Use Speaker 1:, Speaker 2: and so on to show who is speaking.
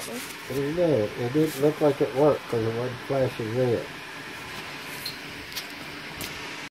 Speaker 1: happening.
Speaker 2: What do you know? It didn't look like it worked because it wasn't flashing red.